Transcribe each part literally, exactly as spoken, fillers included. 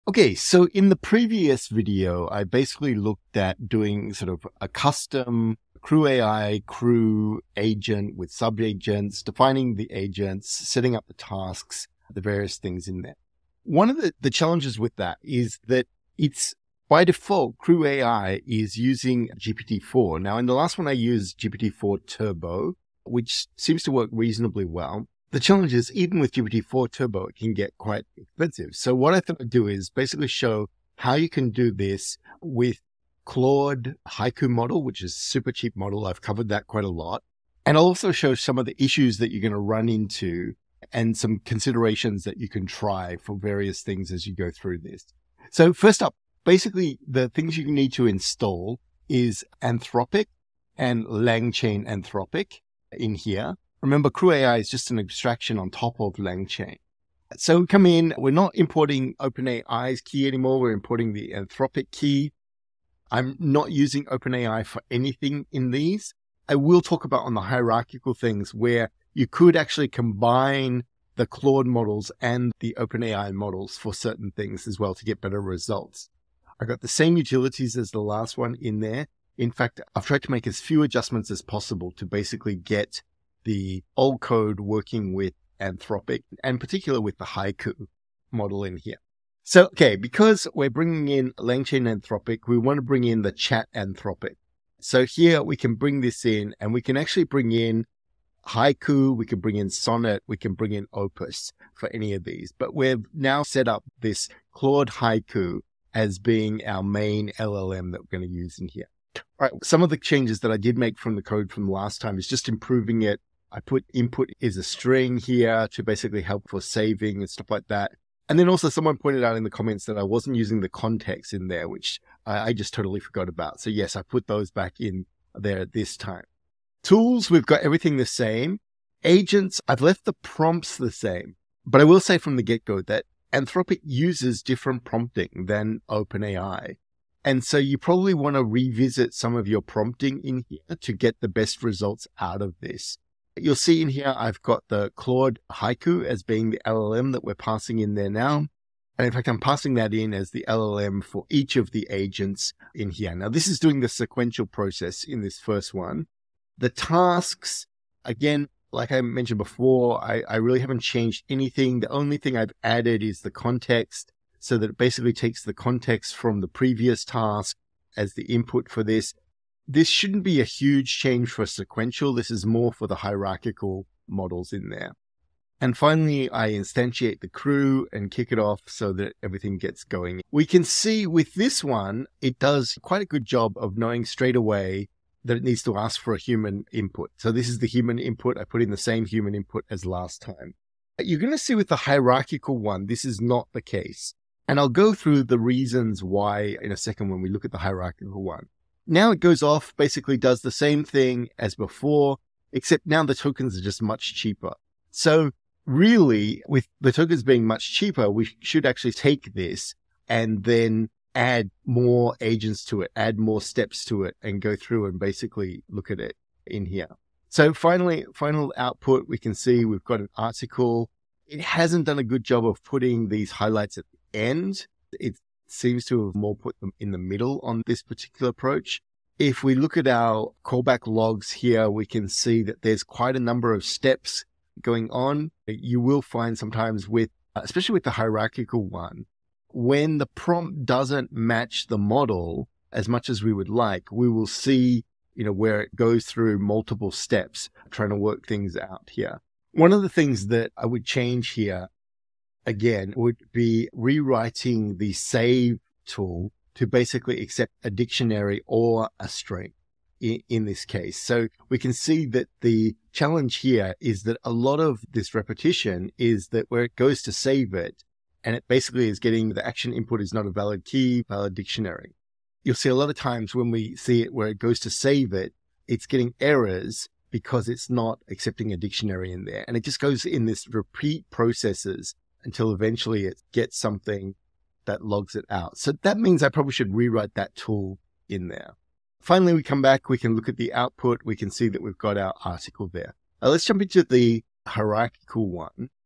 Okay, so in the previous video, I basically looked at doing sort of a custom CrewAI crew agent with sub-agents, defining the agents, setting up the tasks, the various things in there. One of the, the challenges with that is that it's by default, CrewAI is using G P T four. Now, in the last one, I used G P T four Turbo, which seems to work reasonably well. The challenge is, even with G P T four Turbo, it can get quite expensive. So what I thought I'd do is basically show how you can do this with Claude Haiku model, which is a super cheap model. I've covered that quite a lot. And I'll also show some of the issues that you're going to run into and some considerations that you can try for various things as you go through this. So first up, basically the things you need to install is Anthropic and LangChain Anthropic in here. Remember, CrewAI is just an abstraction on top of LangChain. So we come in, we're not importing OpenAI's key anymore. We're importing the Anthropic key. I'm not using OpenAI for anything in these. I will talk about on the hierarchical things where you could actually combine the Claude models and the OpenAI models for certain things as well to get better results. I got the same utilities as the last one in there. In fact, I've tried to make as few adjustments as possible to basically get the old code working with Anthropic, and particular with the Haiku model in here. So, okay, because we're bringing in LangChain Anthropic, we want to bring in the chat Anthropic. So here we can bring this in, and we can actually bring in Haiku, we can bring in Sonnet, we can bring in Opus for any of these. But we've now set up this Claude Haiku as being our main L L M that we're going to use in here. All right, some of the changes that I did make from the code from last time is just improving it. I put input is a string here to basically help for saving and stuff like that. And then also someone pointed out in the comments that I wasn't using the context in there, which I, I just totally forgot about. So yes, I put those back in there this time. Tools, we've got everything the same. Agents, I've left the prompts the same. But I will say from the get-go that Anthropic uses different prompting than OpenAI. And so you probably want to revisit some of your prompting in here to get the best results out of this. You'll see in here, I've got the Claude Haiku as being the L L M that we're passing in there now. And in fact, I'm passing that in as the L L M for each of the agents in here. Now, this is doing the sequential process in this first one. The tasks, again, like I mentioned before, I, I really haven't changed anything. The only thing I've added is the context, so that it basically takes the context from the previous task as the input for this. This shouldn't be a huge change for sequential. This is more for the hierarchical models in there. And finally, I instantiate the crew and kick it off so that everything gets going. We can see with this one, it does quite a good job of knowing straight away that it needs to ask for a human input. So this is the human input. I put in the same human input as last time. You're going to see with the hierarchical one, this is not the case. And I'll go through the reasons why in a second when we look at the hierarchical one. Now it goes off, basically does the same thing as before, except now the tokens are just much cheaper. So really, with the tokens being much cheaper, we should actually take this and then add more agents to it, add more steps to it, and go through and basically look at it in here. So finally, final output, we can see we've got an article. It hasn't done a good job of putting these highlights at the end. It seems to have more put them in the middle on this particular approach. If we look at our callback logs here, we can see that there's quite a number of steps going on. You will find sometimes with, especially with the hierarchical one, when the prompt doesn't match the model as much as we would like, we will see, you know, where it goes through multiple steps, trying to work things out here. One of the things that I would change here, again, would be rewriting the save tool to basically accept a dictionary or a string in, in this case. So we can see that the challenge here is that a lot of this repetition is that where it goes to save it, and it basically is getting the action input is not a valid key, valid dictionary. You'll see a lot of times when we see it where it goes to save it, it's getting errors because it's not accepting a dictionary in there. And it just goes in this repeat processes until eventually it gets something that logs it out. So that means I probably should rewrite that tool in there. Finally, we come back, we can look at the output. We can see that we've got our article there. Now let's jump into the hierarchical one.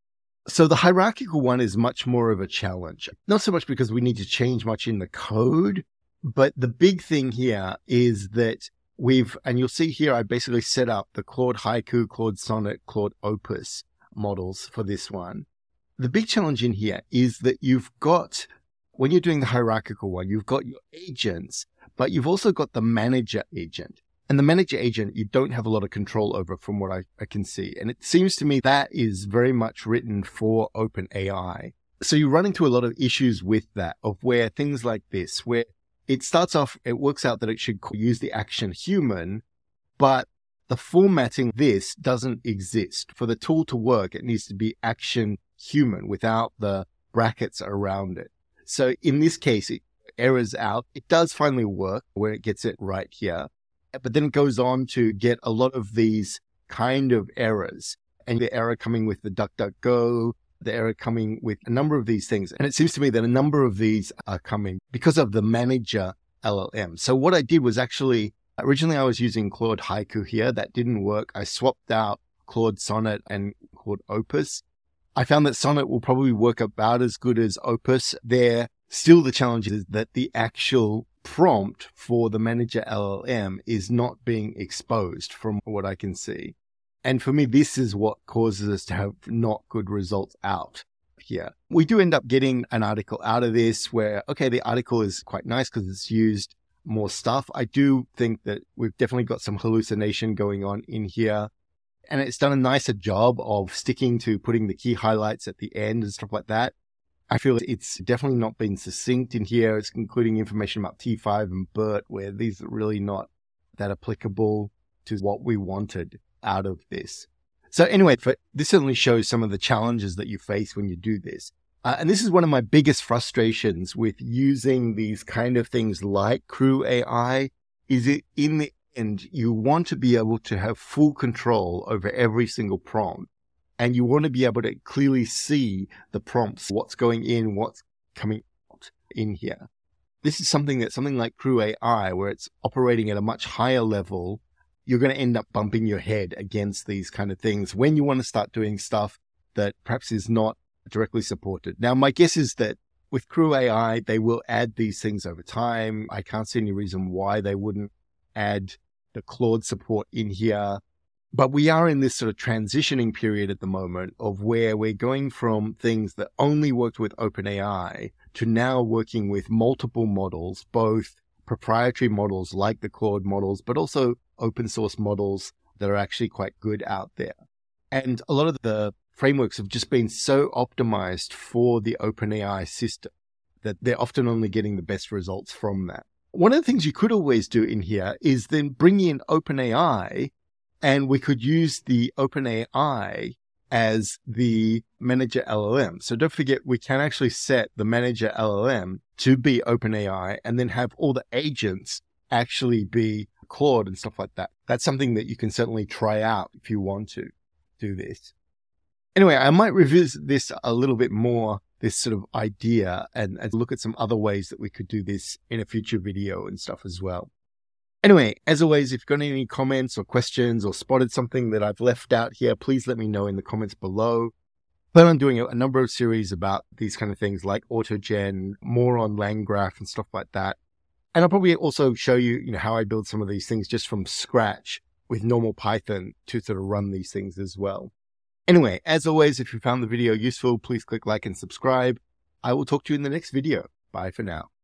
So the hierarchical one is much more of a challenge, not so much because we need to change much in the code, but the big thing here is that we've, and you'll see here, I basically set up the Claude Haiku, Claude Sonnet, Claude Opus models for this one. The big challenge in here is that you've got, when you're doing the hierarchical one, you've got your agents, but you've also got the manager agent. And the manager agent, you don't have a lot of control over from what I, I can see. And it seems to me that is very much written for OpenAI. So you run into a lot of issues with that, of where things like this, where it starts off, it works out that it should use the action human, but the formatting this doesn't exist. For the tool to work, it needs to be action human without the brackets around it. So in this case, it errors out. It does finally work where it gets it right here. But then it goes on to get a lot of these kind of errors, and the error coming with the DuckDuckGo, the error coming with a number of these things. And it seems to me that a number of these are coming because of the manager L L M. So what I did was actually, originally I was using Claude Haiku here. That didn't work. I swapped out Claude Sonnet and Claude Opus. I found that Sonnet will probably work about as good as Opus. There, still the challenge is that the actual prompt for the manager L L M is not being exposed from what I can see. And for me, this is what causes us to have not good results out here. We do end up getting an article out of this where, okay, the article is quite nice because it's used more stuff. I do think that we've definitely got some hallucination going on in here. And it's done a nicer job of sticking to putting the key highlights at the end and stuff like that. I feel it's definitely not been succinct in here. It's including information about T five and BERT, where these are really not that applicable to what we wanted out of this. So anyway, for, this certainly shows some of the challenges that you face when you do this. Uh, and this is one of my biggest frustrations with using these kind of things like CrewAI, is it in the end, you want to be able to have full control over every single prompt. And you want to be able to clearly see the prompts, what's going in, what's coming out in here. This is something that something like CrewAI, where it's operating at a much higher level, you're going to end up bumping your head against these kind of things when you want to start doing stuff that perhaps is not directly supported. Now, my guess is that with CrewAI, they will add these things over time. I can't see any reason why they wouldn't add the Claude support in here. But we are in this sort of transitioning period at the moment of where we're going from things that only worked with OpenAI to now working with multiple models, both proprietary models like the Claude models, but also open source models that are actually quite good out there. And a lot of the frameworks have just been so optimized for the OpenAI system that they're often only getting the best results from that. One of the things you could always do in here is then bring in OpenAI, and we could use the OpenAI as the manager L L M. So don't forget, we can actually set the manager L L M to be OpenAI and then have all the agents actually be Claude and stuff like that. That's something that you can certainly try out if you want to do this. Anyway, I might revisit this a little bit more, this sort of idea, and, and look at some other ways that we could do this in a future video and stuff as well. Anyway, as always, if you've got any comments or questions or spotted something that I've left out here, please let me know in the comments below. I plan on doing a number of series about these kind of things like AutoGen, more on LangGraph and stuff like that. And I'll probably also show you, you know, how I build some of these things just from scratch with normal Python to sort of run these things as well. Anyway, as always, if you found the video useful, please click like and subscribe. I will talk to you in the next video. Bye for now.